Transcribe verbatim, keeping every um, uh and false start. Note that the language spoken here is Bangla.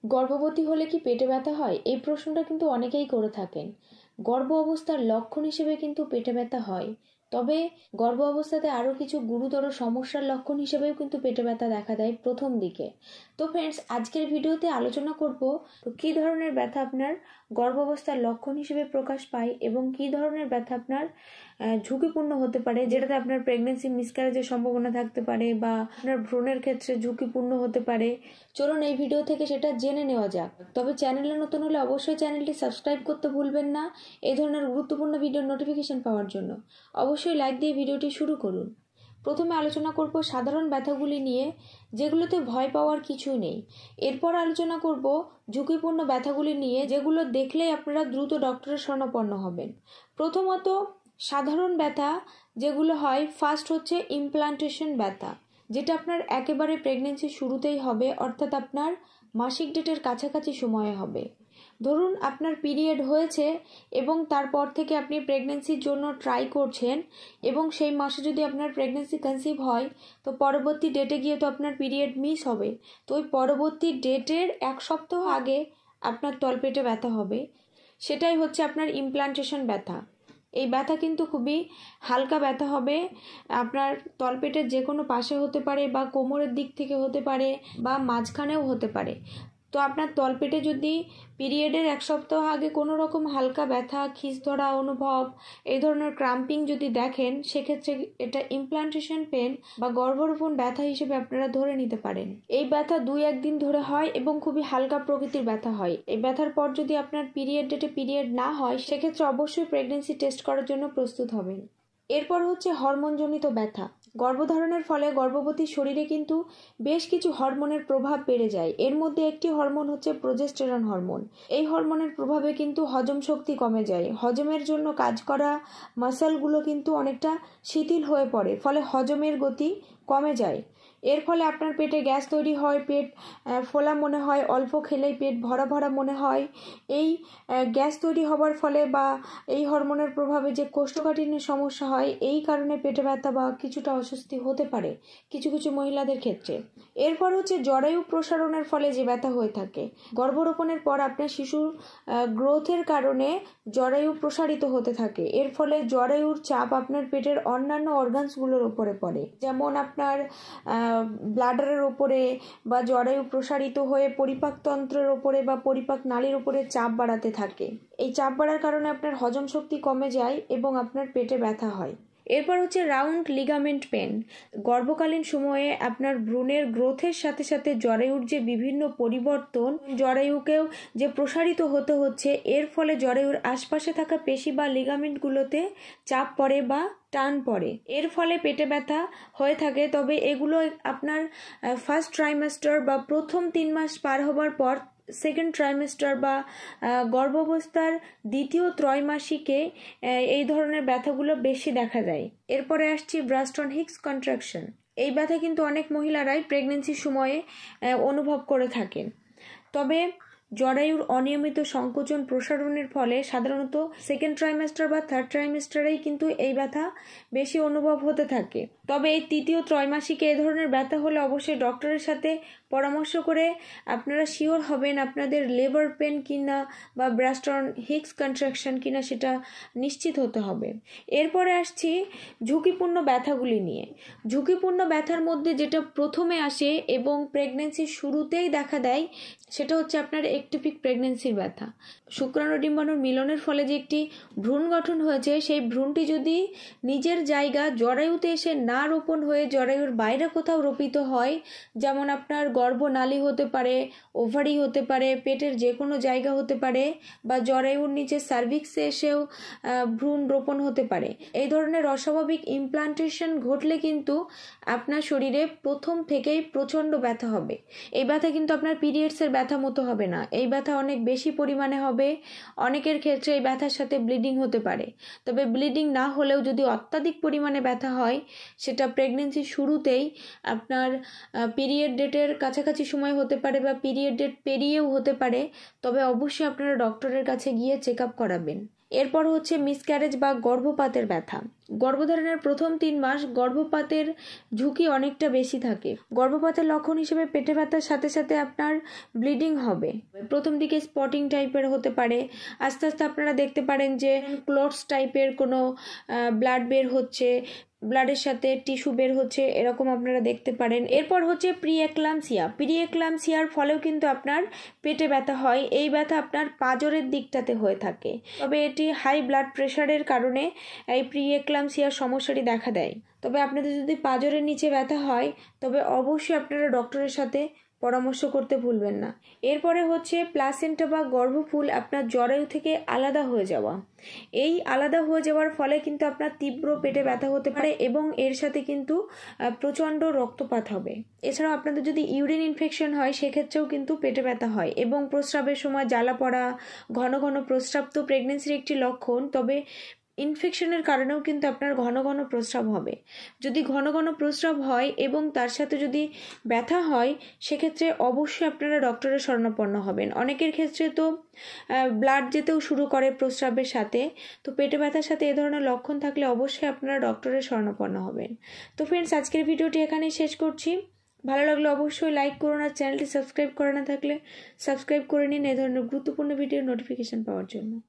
গর্ভবতী হলে কি পেটে ব্যথা হয়? এই প্রশ্নটা কিন্তু অনেকেই করে থাকেন। গর্ভ অবস্থার লক্ষণ হিসেবে কিন্তু পেটে ব্যথা হয়, তবে গর্ভ অবস্থাতে আরও কিছু গুরুতর সমস্যার লক্ষণ হিসেবেও কিন্তু পেটে ব্যথা দেখা দেয় প্রথম দিকে। তো ফ্রেন্ডস, আজকের ভিডিওতে আলোচনা করব কী ধরনের ব্যথা আপনার গর্ভ অবস্থার লক্ষণ হিসেবে প্রকাশ পায় এবং কী ধরনের ব্যথা আপনার ঝুঁকিপূর্ণ হতে পারে, যেটাতে আপনার প্রেগনেন্সি মিসক্যারেজের সম্ভাবনা থাকতে পারে বা আপনার ভ্রূণের ক্ষেত্রে ঝুঁকিপূর্ণ হতে পারে। চলুন এই ভিডিও থেকে সেটা জেনে নেওয়া যাক। তবে চ্যানেলে নতুন হলে অবশ্যই চ্যানেলটি সাবস্ক্রাইব করতে ভুলবেন না এই ধরনের গুরুত্বপূর্ণ ভিডিওর নোটিফিকেশন পাওয়ার জন্য। অবশ্যই লাইক দিয়ে ভিডিওটি শুরু করুন। প্রথমে আলোচনা করব সাধারণ ব্যথাগুলি নিয়ে, যেগুলোতে ভয় পাওয়ার কিছুই নেই। এরপর আলোচনা করব ঝুঁকিপূর্ণ ব্যথাগুলি নিয়ে, যেগুলো দেখলেই আপনারা দ্রুত ডক্টরের শরণাপন্ন হবেন। প্রথমত সাধারণ ব্যথা যেগুলো হয়, ফার্স্ট হচ্ছে ইমপ্লান্টেশন ব্যথা, যেটা আপনার একেবারে প্রেগনেন্সির শুরুতেই হবে, অর্থাৎ আপনার মাসিক ডেটের কাছাকাছি সময়ে হবে। ধরুন আপনার পিরিয়ড হয়েছে এবং তারপর থেকে আপনি প্রেগনেন্সির জন্য ট্রাই করছেন এবং সেই মাসে যদি আপনার প্রেগনেন্সি কনসিভ হয়, তো পরবর্তী ডেটে গিয়ে তো আপনার পিরিয়ড মিস হবে। তো ওই পরবর্তী ডেটের এক সপ্তাহ আগে আপনার তলপেটে ব্যথা হবে, সেটাই হচ্ছে আপনার ইমপ্লান্টেশন ব্যথা। এই ব্যথা কিন্তু খুবই হালকা ব্যথা হবে, আপনার তলপেটের যে কোনো পাশে হতে পারে বা কোমরের দিক থেকে হতে পারে বা মাঝখানেও হতে পারে। তো আপনার তলপেটে যদি পিরিয়ডের এক সপ্তাহ আগে কোনো রকম হালকা ব্যথা, খিঁচ ধরা অনুভব, এই ধরনের ক্রাম্পিং যদি দেখেন, সেক্ষেত্রে এটা ইমপ্লান্টেশন পেন বা গর্ভরোপণ ব্যথা হিসেবে আপনারা ধরে নিতে পারেন। এই ব্যথা দুই একদিন ধরে হয় এবং খুবই হালকা প্রকৃতির ব্যথা হয়। এই ব্যথার পর যদি আপনার পিরিয়ড ডেটে পিরিয়ড না হয়, সেক্ষেত্রে অবশ্যই প্রেগনেন্সি টেস্ট করার জন্য প্রস্তুত হবেন। এরপর হচ্ছে হরমোনজনিত ব্যথা। গর্ভধারণের ফলে গর্ভবতীর শরীরে কিন্তু বেশ কিছু হরমোনের প্রভাব বেড়ে যায়। এর মধ্যে একটি হরমোন হচ্ছে প্রোজেস্টেরন হরমোন। এই হরমোনের প্রভাবে কিন্তু হজম শক্তি কমে যায়। হজমের জন্য কাজ করা মাসলগুলো কিন্তু অনেকটা শিথিল হয়ে পড়ে, ফলে হজমের গতি কমে যায়। এর ফলে আপনার পেটে গ্যাস তৈরি হয়, পেট ফোলা মনে হয়, অল্প খেলেই পেট ভরা ভরা মনে হয়। এই গ্যাস তৈরি হবার ফলে বা এই হরমোনের প্রভাবে যে কোষ্ঠকাঠিন্যের সমস্যা হয়, এই কারণে পেটে ব্যথা বা কিছুটা অস্বস্তি হতে পারে কিছু কিছু মহিলাদের ক্ষেত্রে। এরপর হচ্ছে জরায়ু প্রসারণের ফলে যে ব্যথা হয়ে থাকে। গর্ভরোপণের পর আপনার শিশুর গ্রোথের কারণে জরায়ু প্রসারিত হতে থাকে। এর ফলে জরায়ুর চাপ আপনার পেটের অন্যান্য অর্গানসগুলোর উপরে পড়ে, যেমন আপনার ব্লাডারের ওপরে বা জরায়ু প্রসারিত হয়ে পরিপাকতন্ত্রের ওপরে বা পরিপাক নালীর উপরে চাপ বাড়াতে থাকে। এই চাপ বাড়ার কারণে আপনার হজম শক্তি কমে যায় এবং আপনার পেটে ব্যথা হয়। এরপর হচ্ছে রাউন্ড লিগামেন্ট পেন। গর্ভকালীন সময়ে আপনার ভ্রূণের গ্রোথের সাথে সাথে জরায়ুর যে বিভিন্ন পরিবর্তন, জরায়ুকেও যে প্রসারিত হতে হচ্ছে, এর ফলে জরায়ুর আশপাশে থাকা পেশি বা লিগামেন্টগুলোতে চাপ পড়ে বা টান পড়ে। এর ফলে পেটে ব্যথা হয়ে থাকে। তবে এগুলো আপনার ফার্স্ট ট্রাইমেস্টার বা প্রথম তিন মাস পার হবার পর সেকেন্ড ট্রাইমেস্টার বা গর্ভাবস্থার দ্বিতীয় ত্রৈমাসিকে এই ধরনের ব্যথাগুলো বেশি দেখা যায়। এরপরে আসছি ব্রাস্টন হিক্স কন্ট্রাকশন। এই ব্যথা কিন্তু অনেক মহিলারাই প্রেগনেন্সির সময়ে অনুভব করে থাকেন। তবে জরায়ুর অনিয়মিত সংকোচন প্রসারণের ফলে সাধারণত সেকেন্ড ট্রাইমেস্টার বা থার্ড ট্রাইমেস্টারেই কিন্তু এই ব্যথা বেশি অনুভব হতে থাকে। তবে এই তৃতীয় ত্রৈমাসিকে এ ধরনের ব্যথা হলে অবশ্যই ডক্টরের সাথে পরামর্শ করে আপনারা শিওর হবেন আপনাদের লেবার পেন কিনা বা ব্রাস্টন হিক্স কন্ট্রাকশন কিনা, সেটা নিশ্চিত হতে হবে। এরপরে আসছি ঝুঁকিপূর্ণ ব্যথাগুলি নিয়ে। ঝুঁকিপূর্ণ ব্যথার মধ্যে যেটা প্রথমে আসে এবং প্রেগনেন্সির শুরুতেই দেখা দেয়, সেটা হচ্ছে আপনার একটোপিক প্রেগনেন্সির ব্যথা। শুক্রাণু ডিম্বাণুর মিলনের ফলে যে একটি ভ্রূণ গঠন হয়েছে, সেই ভ্রূণটি যদি নিজের জায়গা জরায়ুতে এসে না রোপণ হয়ে জরায়ুর বাইরে কোথাও রোপিত হয়, যেমন আপনার গর্ভনালী হতে পারে, ওভারি হতে পারে, পেটের যে কোনো জায়গা হতে পারে, বা জরায়ুর নিচে সার্ভিক্সে এসেও ভ্রূণ রোপণ হতে পারে। এই ধরনের অস্বাভাবিক ইমপ্লান্টেশন ঘটলে কিন্তু আপনার শরীরে প্রথম থেকেই প্রচণ্ড ব্যথা হবে। এই ব্যথা কিন্তু আপনার পিরিয়ডসের ব্যথা মতো হবে না। এই ব্যথা অনেক বেশি পরিমাণে হবে। অনেকের ক্ষেত্রে এই ব্যথার সাথে ব্লিডিং হতে পারে। তবে ব্লিডিং না হলেও যদি অত্যাধিক পরিমাণে ব্যথা হয়, সেটা প্রেগনেন্সির শুরুতেই আপনার পিরিয়ড ডেটের কাছাকাছি সময় হতে পারে বা পিরিয়ড ডেট পেরিয়েও হতে পারে। তবে অবশ্যই আপনারা ডক্টরের কাছে গিয়ে চেক আপ করাবেন। এরপর হচ্ছে মিসক্যারেজ বা গর্ভপাতের ব্যথা। গর্ভধারণের প্রথম তিন মাস গর্ভপাতের ঝুঁকি অনেকটা বেশি থাকে। গর্ভপাতের লক্ষণ হিসেবে পেটে ব্যথার সাথে সাথে আপনার ব্লিডিং হবে। প্রথম দিকে স্পটিং টাইপের হতে পারে, আস্তে আস্তে আপনারা দেখতে পারেন যে ক্লটস টাইপের কোনো ব্লাড বের হচ্ছে, ব্লাডের সাথে টিস্যু বের হচ্ছে, এরকম আপনারা দেখতে পারেন। এরপর হচ্ছে প্রি এক্লাম্পসিয়া। প্রি এক্লাম্পসিয়ার ফলেও কিন্তু আপনার পেটে ব্যথা হয়। এই ব্যথা আপনার পাঁজরের দিকটাতে হয়ে থাকে, তবে এটি হাই ব্লাড প্রেশারের কারণে এই প্রি এক্লাম্পসিয়ার সমস্যাটি দেখা দেয়। তবে আপনাদের যদি পাঁজরের নিচে ব্যথা হয় তবে অবশ্যই আপনারা ডক্টরের সাথে পরামর্শ করতে ভুলবেন না। এরপরে হচ্ছে প্লাসেন্টা বা গর্ভফুল আপনার জরায়ু থেকে আলাদা হয়ে যাওয়া। এই আলাদা হয়ে যাওয়ার ফলে কিন্তু আপনার তীব্র পেটে ব্যথা হতে পারে এবং এর সাথে কিন্তু প্রচণ্ড রক্তপাত হবে। এছাড়াও আপনাদের যদি ইউরিন ইনফেকশন হয় সেক্ষেত্রেও কিন্তু পেটে ব্যথা হয় এবং প্রস্রাবের সময় জ্বালা পড়া, ঘন ঘন প্রস্রাব তো প্রেগনেন্সির একটি লক্ষণ, তবে ইনফেকশনের কারণেও কিন্তু আপনার ঘন ঘন প্রস্রাব হবে। যদি ঘন ঘন প্রস্রাব হয় এবং তার সাথে যদি ব্যথা হয় সেক্ষেত্রে অবশ্যই আপনারা ডক্টরের শরণাপন্ন হবেন। অনেকের ক্ষেত্রে তো ব্লাড যেতেও শুরু করে প্রস্রাবের সাথে। তো পেটে ব্যথার সাথে এ ধরনের লক্ষণ থাকলে অবশ্যই আপনারা ডক্টরের শরণাপন্ন হবেন। তো ফ্রেন্ডস, আজকের ভিডিওটি এখানেই শেষ করছি। ভালো লাগলে অবশ্যই লাইক করুন, আর চ্যানেলটি সাবস্ক্রাইব করা না থাকলে সাবস্ক্রাইব করে নিন এই ধরনের গুরুত্বপূর্ণ ভিডিওর নোটিফিকেশন পাওয়ার জন্য।